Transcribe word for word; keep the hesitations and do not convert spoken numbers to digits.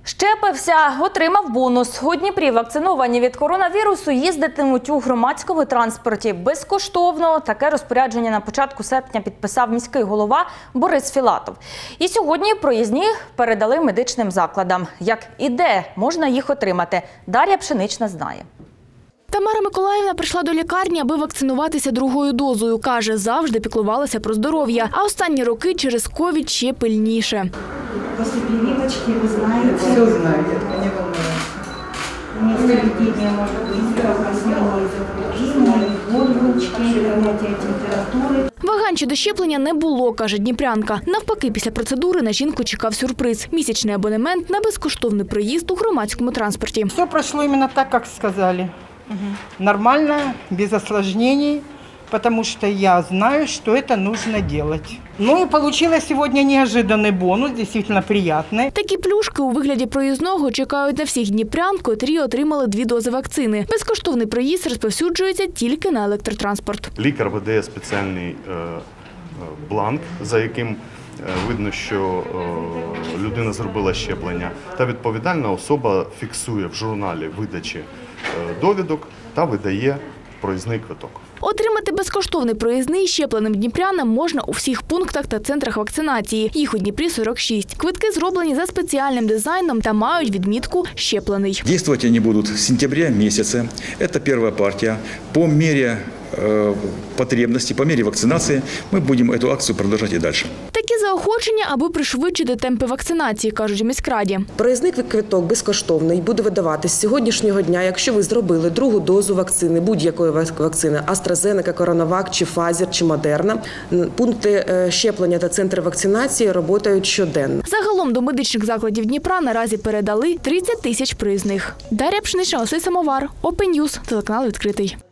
Щепився, отримав бонус. У Дніпрі вакциновані від коронавірусу їздитимуть у громадському транспорті безкоштовно. Таке розпорядження на початку серпня підписав міський голова Борис Філатов. І сьогодні проїзні передали медичним закладам. Як і де можна їх отримати, Дар'я Пшенична знає. Тамара Миколаївна прийшла до лікарні, аби вакцинуватися другою дозою. Каже, завжди піклувалася про здоров'я, а останні роки через ковід ще пильніше. Після прививочки, ви знаєте, все знаєте, не волнуйтесь. Несколько може бути опознання, болючки, підняття температури. Вагань щодо щеплення не було, каже дніпрянка. Навпаки, після процедури на жінку чекав сюрприз – місячний абонемент на безкоштовний проїзд у громадському транспорті. Все пройшло іменно так, як сказали. Угу. Нормально, без осложнений, потому что я знаю, что это нужно делать. Ну и получилось сегодня неожиданный бонус, действительно приятный. Такі плюшки у вигляді проїзного чекають на всіх дніпрян, котрі отримали дві дози вакцини. Безкоштовний проїзд розповсюджується тільки на електротранспорт. Лікар видає спеціальний е, бланк, за яким видно, що людина зробила щеплення, та відповідальна особа фіксує в журналі видачі довідок та видає проїзний квиток. Отримати безкоштовний проїзний щепленим дніпрянам можна у всіх пунктах та центрах вакцинації. Їх у Дніпрі сорок шість. Квитки зроблені за спеціальним дизайном та мають відмітку «щеплений». Действовать они будут с сентября месяца. Это первая партия. По мере э, потребности, по мере вакцинации мы будем эту акцию продолжать и дальше. Такі заохочення, аби пришвидшити темпи вакцинації, кажуть у міськраді. Проїзний квиток безкоштовний буде видаватись з сьогоднішнього дня, якщо ви зробили другу дозу вакцини, будь-якої вакцини – AstraZeneca, CoronaVac, чи Pfizer, чи Moderna. Пункти щеплення та центри вакцинації працюють щоденно. Загалом до медичних закладів Дніпра наразі передали тридцять тисяч проїзних. Дар'я Пшенична, Василь Самовар, Open News, телеканал «Відкритий».